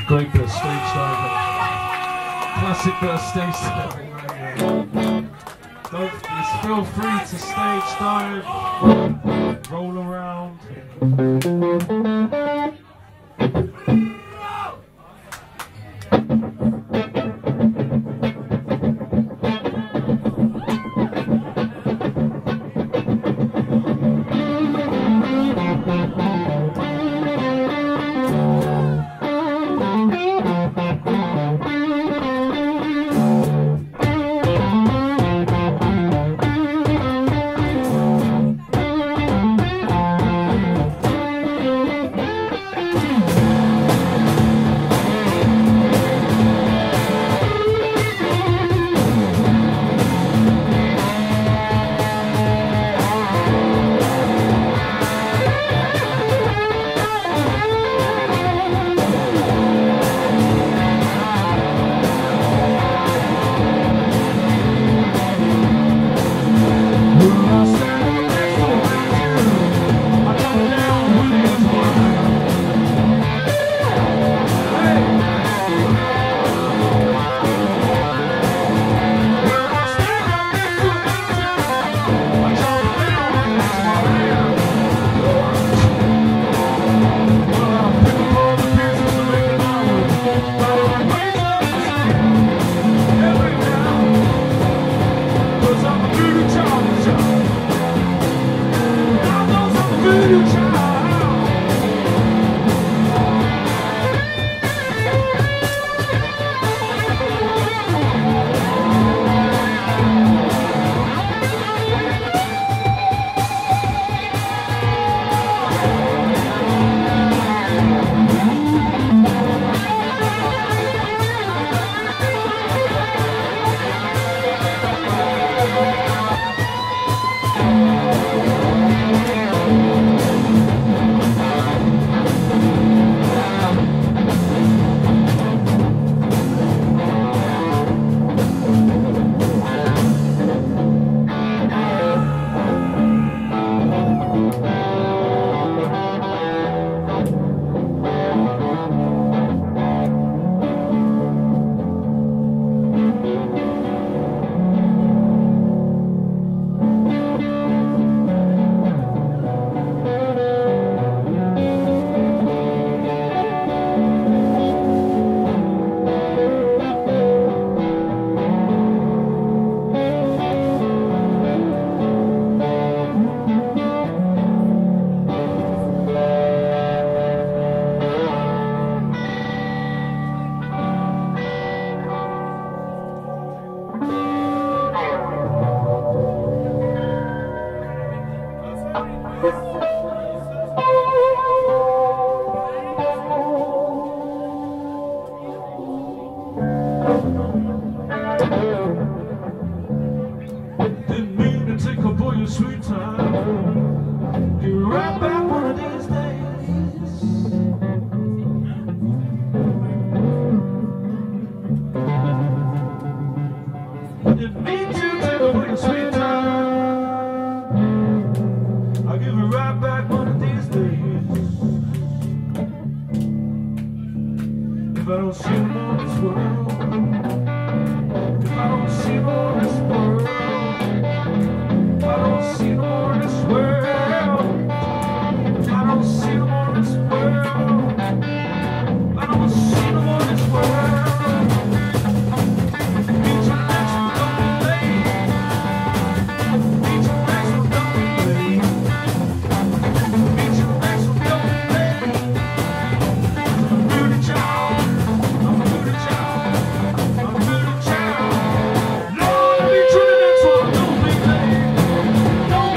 Great bit of stage diving. Classic bit of stage diving right here. Just feel free to stage dive, roll around. Didn't mean to take up all your sweet time. Be right back one of these days. Didn't mean to take up all your sweet time. I'll give it right back one of these days. If I don't see you more in this world, if I don't see you more in this world, I don't see more in this world. I don't see more in this world. I don't see more in this world. Beat your legs, but don't be late. Beat your legs, but don't be late. Beat your legs, but don't be late. I'm a beauty child. I'm a beauty child. I'm a beauty child. Lord, beat your legs, but don't be late. Don't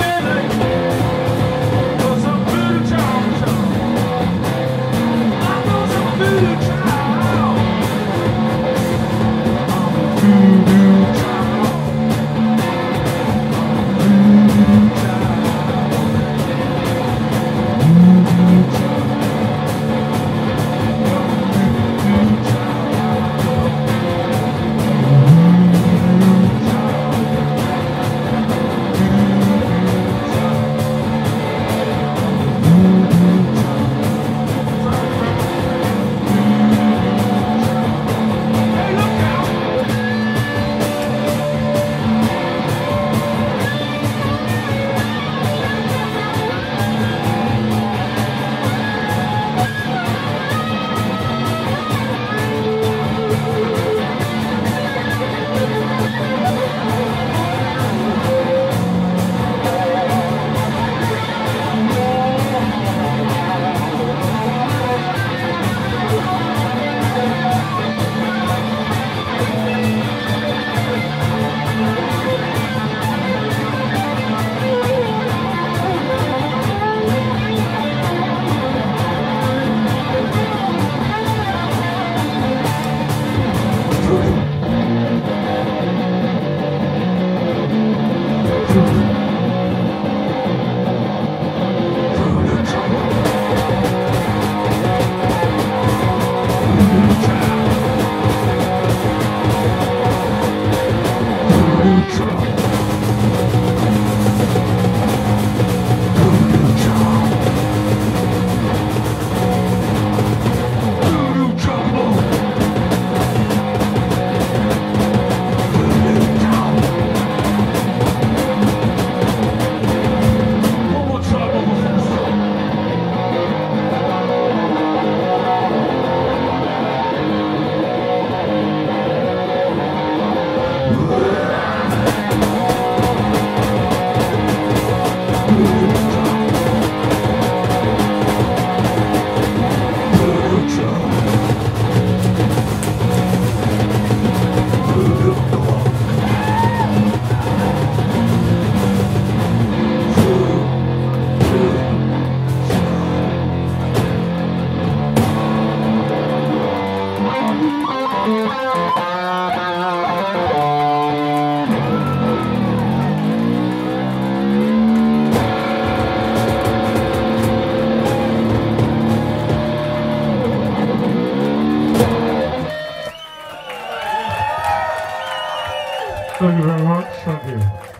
Thank you very much. Thank you.